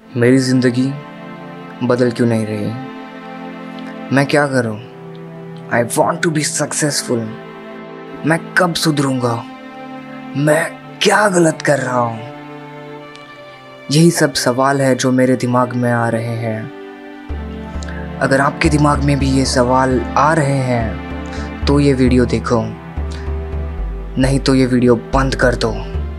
मेरी ज़िंदगी बदल क्यों नहीं रही? मैं क्या करूं? I want to be successful. मैं कब सुधरूंगा? मैं क्या गलत कर रहा हूं? यही सब सवाल है जो मेरे दिमाग में आ रहे हैं। अगर आपके दिमाग में भी ये सवाल आ रहे हैं तो ये वीडियो देखो, नहीं तो ये वीडियो बंद कर दो।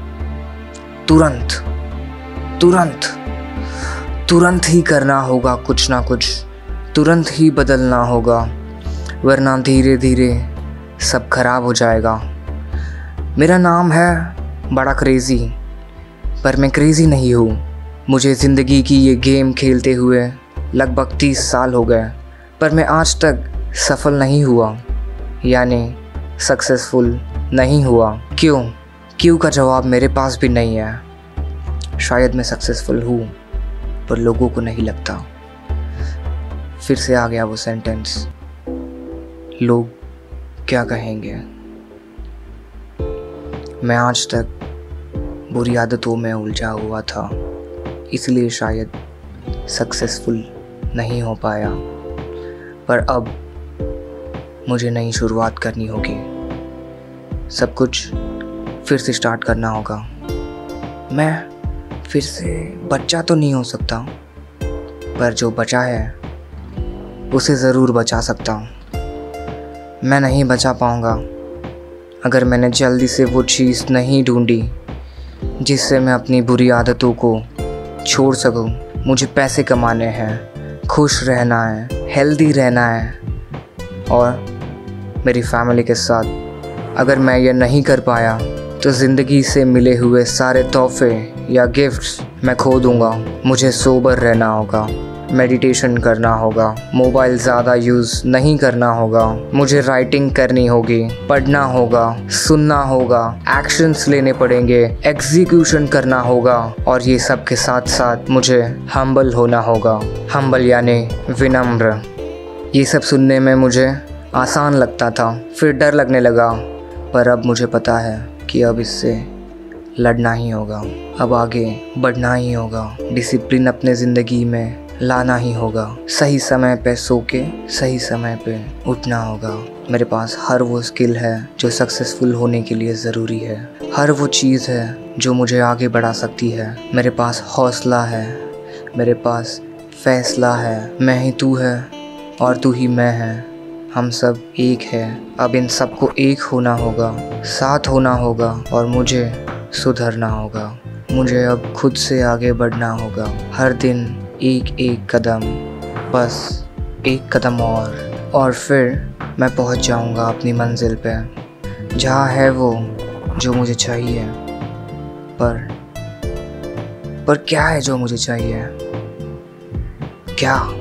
तुरंत तुरंत तुरंत ही करना होगा कुछ ना कुछ, तुरंत ही बदलना होगा, वरना धीरे धीरे सब खराब हो जाएगा। मेरा नाम है बड़ा क्रेज़ी, पर मैं क्रेज़ी नहीं हूँ। मुझे ज़िंदगी की ये गेम खेलते हुए लगभग 30 साल हो गए, पर मैं आज तक सफल नहीं हुआ, यानी सक्सेसफुल नहीं हुआ। क्यों का जवाब मेरे पास भी नहीं है। शायद मैं सक्सेसफुल हूँ पर लोगों को नहीं लगता। फिर से आ गया वो सेंटेंस, लोग क्या कहेंगे। मैं आज तक बुरी आदतों में उलझा हुआ था, इसलिए शायद सक्सेसफुल नहीं हो पाया। पर अब मुझे नई शुरुआत करनी होगी, सब कुछ फिर से स्टार्ट करना होगा। मैं फिर से बच्चा तो नहीं हो सकता, पर जो बचा है उसे ज़रूर बचा सकता हूँ। मैं नहीं बचा पाऊँगा अगर मैंने जल्दी से वो चीज़ नहीं ढूंढी जिससे मैं अपनी बुरी आदतों को छोड़ सकूँ। मुझे पैसे कमाने हैं, खुश रहना है, हेल्दी रहना है और मेरी फैमिली के साथ। अगर मैं ये नहीं कर पाया तो ज़िंदगी से मिले हुए सारे तोहफे या गिफ्ट्स मैं खो दूँगा। मुझे सोबर रहना होगा, मेडिटेशन करना होगा, मोबाइल ज़्यादा यूज़ नहीं करना होगा, मुझे राइटिंग करनी होगी, पढ़ना होगा, सुनना होगा, एक्शंस लेने पड़ेंगे, एग्जीक्यूशन करना होगा, और ये सब के साथ साथ मुझे हम्बल होना होगा। हम्बल यानी विनम्र। ये सब सुनने में मुझे आसान लगता था, फिर डर लगने लगा, पर अब मुझे पता है कि अब इससे लड़ना ही होगा, अब आगे बढ़ना ही होगा, डिसिप्लिन अपने ज़िंदगी में लाना ही होगा, सही समय पे सो के सही समय पे उठना होगा। मेरे पास हर वो स्किल है जो सक्सेसफुल होने के लिए ज़रूरी है, हर वो चीज़ है जो मुझे आगे बढ़ा सकती है। मेरे पास हौसला है, मेरे पास फैसला है। मैं ही तू है और तू ही मैं है, हम सब एक है। अब इन सबको एक होना होगा, साथ होना होगा और मुझे सुधरना होगा। मुझे अब खुद से आगे बढ़ना होगा, हर दिन एक एक कदम, बस एक कदम और फिर मैं पहुंच जाऊंगा अपनी मंजिल पे, जहाँ है वो जो मुझे चाहिए। पर क्या है जो मुझे चाहिए? क्या